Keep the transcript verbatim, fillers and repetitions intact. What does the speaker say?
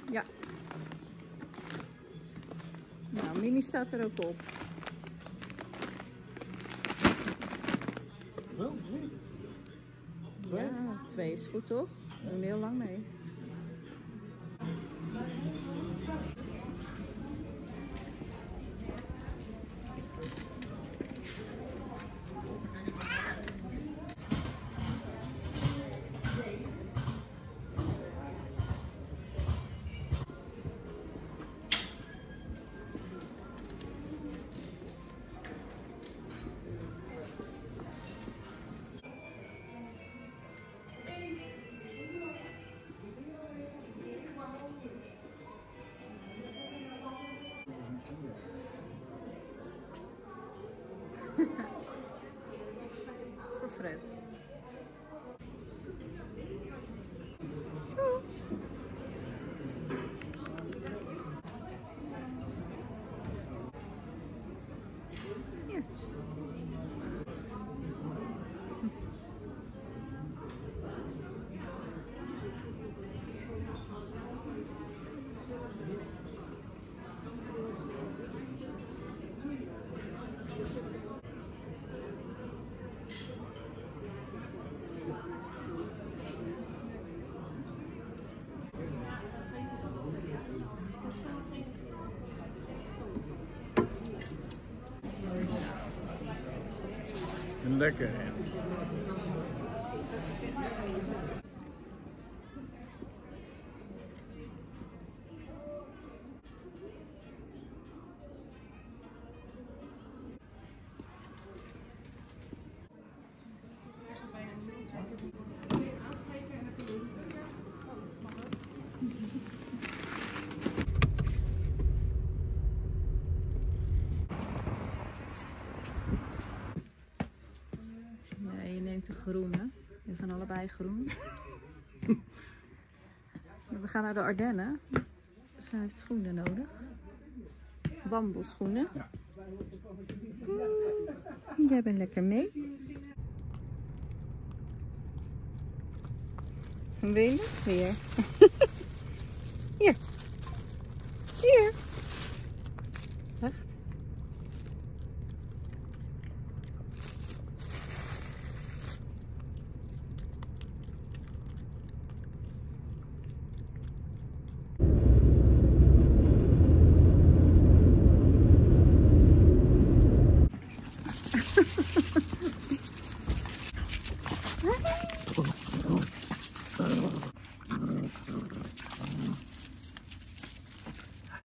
Ja. Nou, Mimi staat er ook op. Wel, drie. Twee? Ja, twee is goed toch? We doen heel lang mee. Voor Fred. Zo. Hier. Lekker. Ja, je neemt de groene. Die zijn allebei groen. We gaan naar de Ardennen. Dus hij heeft schoenen nodig. Wandelschoenen. Ja. Mm, jij bent lekker mee. Wil je? Hier. Hier. Hier.